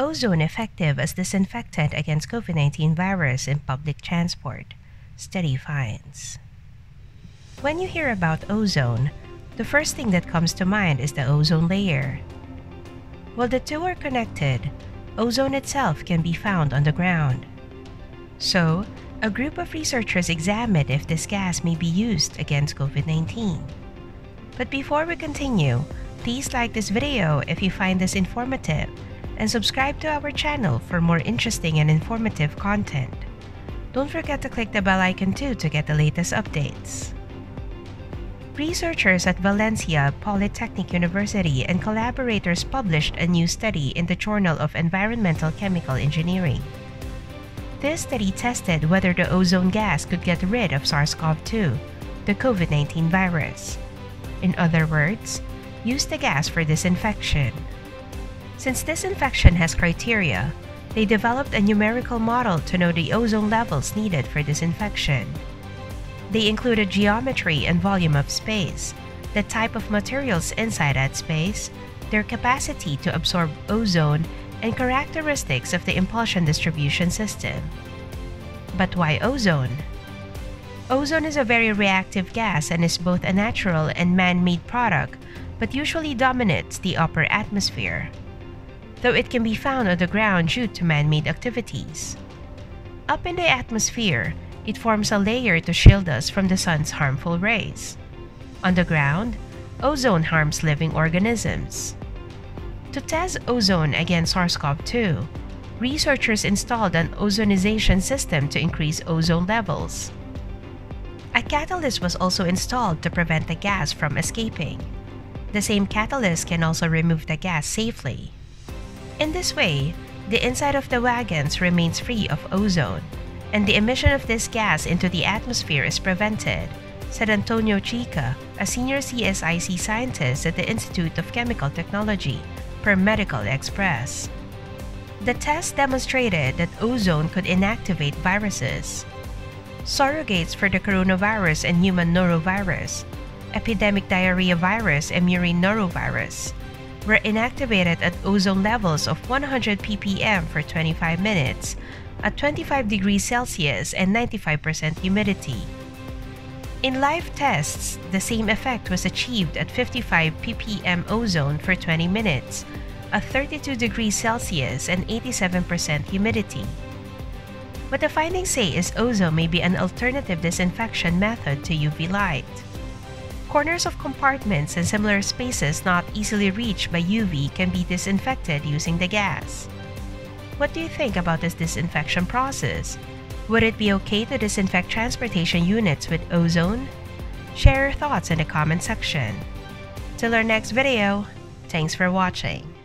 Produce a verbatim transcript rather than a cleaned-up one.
ozone effective as disinfectant against COVID nineteen virus in public transport? Study finds. When you hear about ozone, the first thing that comes to mind is the ozone layer. While the two are connected, ozone itself can be found on the ground. So, a group of researchers examined if this gas may be used against COVID nineteen. But before we continue, please like this video if you find this informative and subscribe to our channel for more interesting and informative content. Don't forget to click the bell icon too to get the latest updates. Researchers at Valencia Polytechnic University and collaborators published a new study in the Journal of Environmental Chemical Engineering. This study tested whether the ozone gas could get rid of SARS CoV two, the COVID nineteen virus. In other words, use the gas for disinfection. Since disinfection has criteria, they developed a numerical model to know the ozone levels needed for disinfection. They included geometry and volume of space, the type of materials inside that space, their capacity to absorb ozone, and characteristics of the impulsion distribution system. But why ozone? Ozone is a very reactive gas and is both a natural and man-made product, but usually dominates the upper atmosphere, though it can be found on the ground due to man-made activities. Up in the atmosphere, it forms a layer to shield us from the sun's harmful rays. On the ground, ozone harms living organisms. To test ozone against SARS CoV two, researchers installed an ozonization system to increase ozone levels. A catalyst was also installed to prevent the gas from escaping. The same catalyst can also remove the gas safely. In this way, the inside of the wagons remains free of ozone, and the emission of this gas into the atmosphere is prevented, said Antonio Chica, a senior C S I C scientist at the Institute of Chemical Technology, per Medical Express. The test demonstrated that ozone could inactivate viruses. Surrogates for the coronavirus and human norovirus, epidemic diarrhea virus and murine norovirus, were inactivated at ozone levels of one hundred p p m for twenty-five minutes at twenty-five degrees Celsius and ninety-five percent humidity. In live tests, the same effect was achieved at fifty-five p p m ozone for twenty minutes at thirty-two degrees Celsius and eighty-seven percent humidity. What the findings say is ozone may be an alternative disinfection method to U V light. Corners of compartments and similar spaces not easily reached by U V can be disinfected using the gas. What do you think about this disinfection process? Would it be okay to disinfect transportation units with ozone? Share your thoughts in the comment section. Till our next video, thanks for watching.